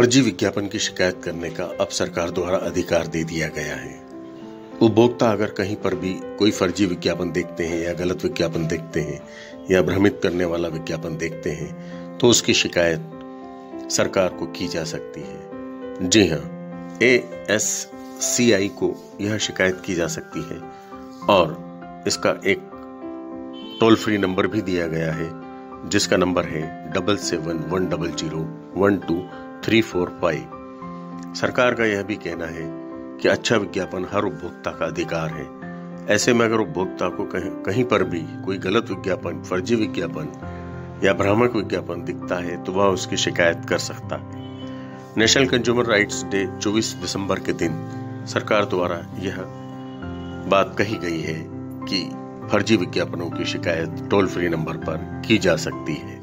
फर्जी विज्ञापन की शिकायत करने का अब सरकार द्वारा अधिकार दे दिया गया है। उपभोक्ता अगर कहीं पर भी कोई फर्जी विज्ञापन देखते हैं या गलत विज्ञापन देखते हैं या भ्रमित करने वाला विज्ञापन देखते हैं तो उसकी शिकायत सरकार को की जा सकती है। जी हाँ, ASCI को यह शिकायत की जा सकती है और इसका एक टोल फ्री नंबर भी दिया गया है जिसका नंबर है 7710012345। सरकार का यह भी कहना है कि अच्छा विज्ञापन हर उपभोक्ता का अधिकार है। ऐसे में अगर उपभोक्ता को कहीं पर भी कोई गलत विज्ञापन, फर्जी विज्ञापन या भ्रामक विज्ञापन दिखता है तो वह उसकी शिकायत कर सकता है। नेशनल कंज्यूमर राइट्स डे 24 दिसंबर के दिन सरकार द्वारा यह बात कही गई है कि फर्जी विज्ञापनों की शिकायत टोल फ्री नंबर पर की जा सकती है।